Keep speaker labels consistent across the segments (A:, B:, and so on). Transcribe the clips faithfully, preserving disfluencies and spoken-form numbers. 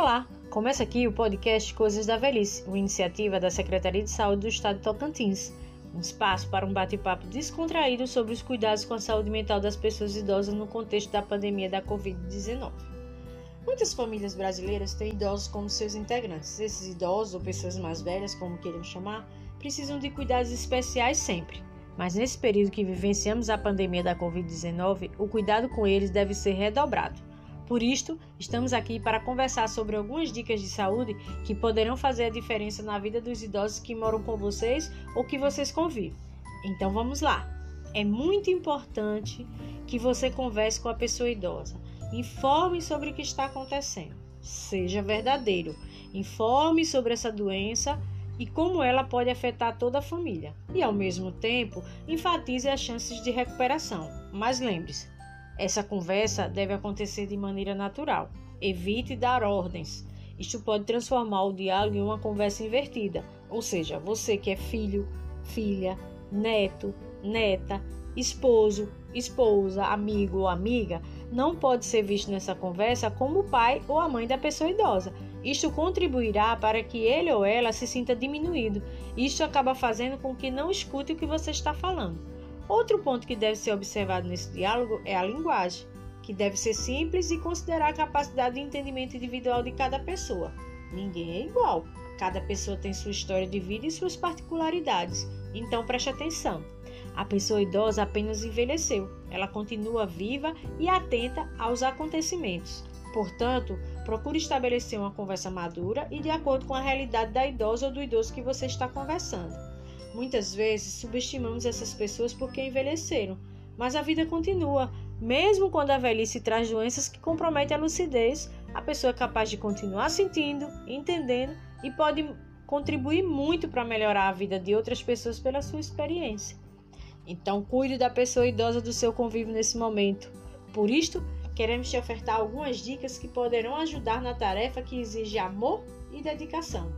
A: Olá, começa aqui o podcast Coisas da Velhice, uma iniciativa da Secretaria de Saúde do Estado de Tocantins, um espaço para um bate-papo descontraído sobre os cuidados com a saúde mental das pessoas idosas no contexto da pandemia da covid dezenove. Muitas famílias brasileiras têm idosos como seus integrantes. Esses idosos, ou pessoas mais velhas, como queiram chamar, precisam de cuidados especiais sempre. Mas nesse período que vivenciamos a pandemia da covid dezenove, o cuidado com eles deve ser redobrado. Por isto, estamos aqui para conversar sobre algumas dicas de saúde que poderão fazer a diferença na vida dos idosos que moram com vocês ou que vocês convivem. Então vamos lá! É muito importante que você converse com a pessoa idosa. Informe sobre o que está acontecendo. Seja verdadeiro. Informe sobre essa doença e como ela pode afetar toda a família. E, ao mesmo tempo, enfatize as chances de recuperação. Mas lembre-se, essa conversa deve acontecer de maneira natural. Evite dar ordens. Isto pode transformar o diálogo em uma conversa invertida. Ou seja, você que é filho, filha, neto, neta, esposo, esposa, amigo ou amiga, não pode ser visto nessa conversa como o pai ou a mãe da pessoa idosa. Isto contribuirá para que ele ou ela se sinta diminuído. Isto acaba fazendo com que não escute o que você está falando. Outro ponto que deve ser observado nesse diálogo é a linguagem, que deve ser simples e considerar a capacidade de entendimento individual de cada pessoa. Ninguém é igual. Cada pessoa tem sua história de vida e suas particularidades. Então preste atenção. A pessoa idosa apenas envelheceu. Ela continua viva e atenta aos acontecimentos. Portanto, procure estabelecer uma conversa madura e de acordo com a realidade da idosa ou do idoso que você está conversando. Muitas vezes subestimamos essas pessoas porque envelheceram, mas a vida continua. Mesmo quando a velhice traz doenças que comprometem a lucidez, a pessoa é capaz de continuar sentindo, entendendo e pode contribuir muito para melhorar a vida de outras pessoas pela sua experiência. Então, cuide da pessoa idosa do seu convívio nesse momento. Por isto, queremos te ofertar algumas dicas que poderão ajudar na tarefa que exige amor e dedicação.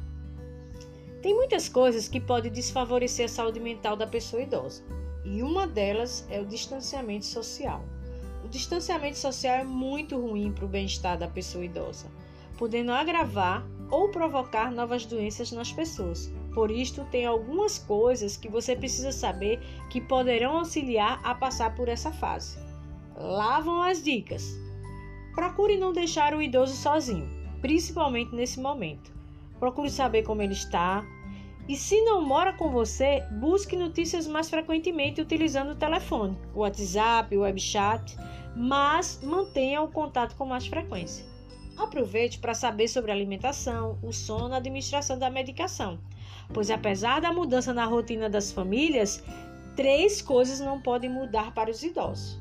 A: Tem muitas coisas que podem desfavorecer a saúde mental da pessoa idosa, e uma delas é o distanciamento social. O distanciamento social é muito ruim para o bem-estar da pessoa idosa, podendo agravar ou provocar novas doenças nas pessoas. Por isto, tem algumas coisas que você precisa saber que poderão auxiliar a passar por essa fase. Lá vão as dicas. Procure não deixar o idoso sozinho, principalmente nesse momento. Procure saber como ele está. E se não mora com você, busque notícias mais frequentemente utilizando o telefone, o WhatsApp, o webchat, mas mantenha o contato com mais frequência. Aproveite para saber sobre a alimentação, o sono e a administração da medicação, pois apesar da mudança na rotina das famílias, três coisas não podem mudar para os idosos.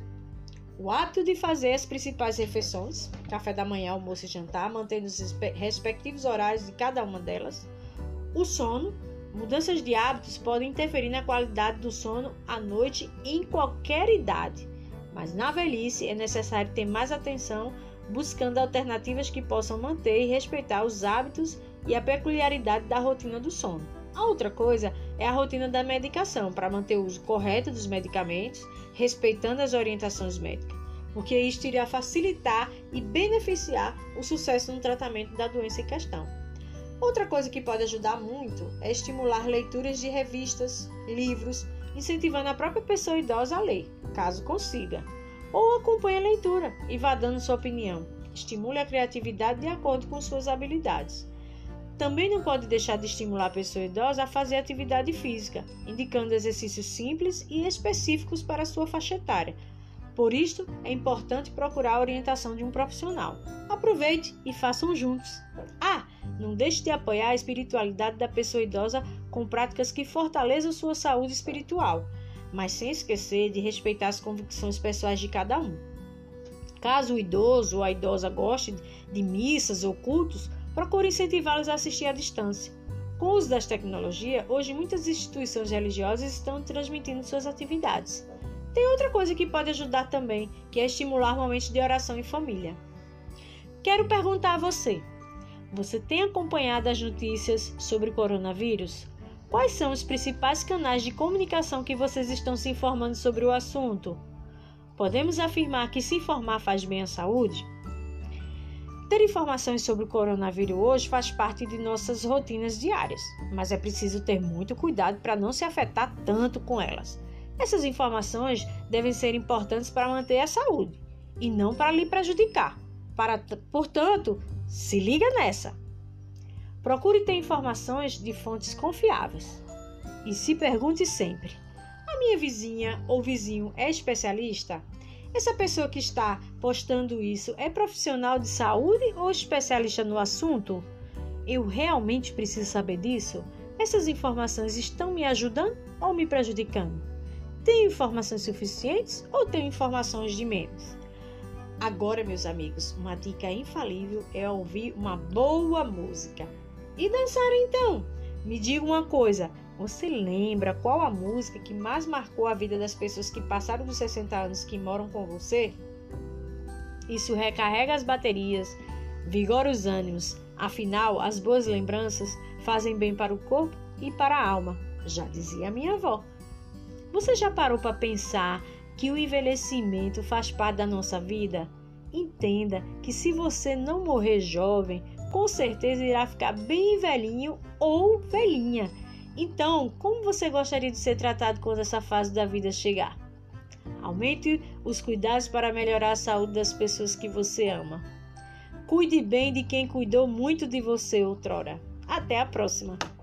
A: O hábito de fazer as principais refeições, café da manhã, almoço e jantar, mantendo os respectivos horários de cada uma delas. O sono. Mudanças de hábitos podem interferir na qualidade do sono à noite em qualquer idade, mas na velhice é necessário ter mais atenção, buscando alternativas que possam manter e respeitar os hábitos e a peculiaridade da rotina do sono. A outra coisa é a rotina da medicação, para manter o uso correto dos medicamentos, respeitando as orientações médicas, porque isto irá facilitar e beneficiar o sucesso no tratamento da doença em questão. Outra coisa que pode ajudar muito é estimular leituras de revistas, livros, incentivando a própria pessoa idosa a ler, caso consiga. Ou acompanhe a leitura e vá dando sua opinião. Estimule a criatividade de acordo com suas habilidades. Também não pode deixar de estimular a pessoa idosa a fazer atividade física, indicando exercícios simples e específicos para a sua faixa etária. Por isto, é importante procurar a orientação de um profissional. Aproveite e façam juntos. Ah, não deixe de apoiar a espiritualidade da pessoa idosa com práticas que fortaleçam sua saúde espiritual, mas sem esquecer de respeitar as convicções pessoais de cada um. Caso o idoso ou a idosa goste de missas ou cultos, procure incentivá-los a assistir à distância. Com o uso das tecnologias, hoje muitas instituições religiosas estão transmitindo suas atividades. Tem outra coisa que pode ajudar também, que é estimular momentos de oração em família. Quero perguntar a você, você tem acompanhado as notícias sobre o coronavírus? Quais são os principais canais de comunicação que vocês estão se informando sobre o assunto? Podemos afirmar que se informar faz bem à saúde? Ter informações sobre o coronavírus hoje faz parte de nossas rotinas diárias, mas é preciso ter muito cuidado para não se afetar tanto com elas. Essas informações devem ser importantes para manter a saúde e não para lhe prejudicar. Para, portanto, se liga nessa. Procure ter informações de fontes confiáveis e se pergunte sempre: a minha vizinha ou vizinho é especialista? Essa pessoa que está postando isso é profissional de saúde ou especialista no assunto? Eu realmente preciso saber disso? Essas informações estão me ajudando ou me prejudicando? Tenho informações suficientes ou tenho informações de menos? Agora, meus amigos, uma dica infalível é ouvir uma boa música. E dançar então? Me diga uma coisa, você lembra qual a música que mais marcou a vida das pessoas que passaram dos sessenta anos que moram com você? Isso recarrega as baterias, vigora os ânimos, afinal, as boas lembranças fazem bem para o corpo e para a alma, já dizia minha avó. Você já parou para pensar que o envelhecimento faz parte da nossa vida? Entenda que se você não morrer jovem, com certeza irá ficar bem velhinho ou velhinha. Então, como você gostaria de ser tratado quando essa fase da vida chegar? Aumente os cuidados para melhorar a saúde das pessoas que você ama. Cuide bem de quem cuidou muito de você outrora. Até a próxima!